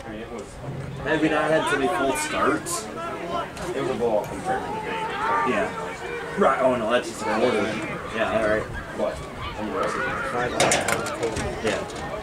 mean, it was. Have you not had so many full starts? It was a ball compared to the day. Yeah. Right. Oh no, that's just an order. Yeah. All right. What? And the rest of it. Yeah.